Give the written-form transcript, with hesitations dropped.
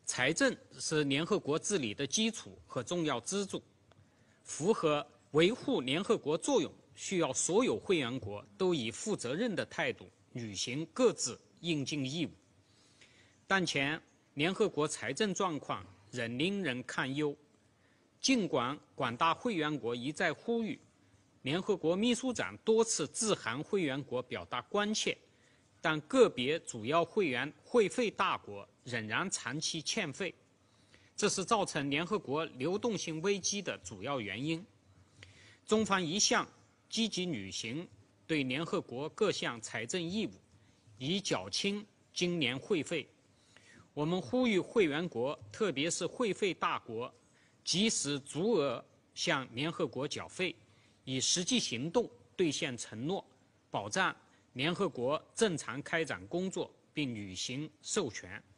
财政是联合国治理的基础和重要支柱，符合维护联合国作用，需要所有会员国都以负责任的态度履行各自应尽义务。当前联合国财政状况仍令人堪忧，尽管广大会员国一再呼吁，联合国秘书长多次致函会员国表达关切，但个别主要会员会费大国仍然长期欠费，这是造成联合国流动性危机的主要原因。中方一向积极履行对联合国各项财政义务，以缴清今年会费。我们呼吁会员国，特别是会费大国，及时足额向联合国缴费，以实际行动兑现承诺，保障联合国正常开展工作并履行授权。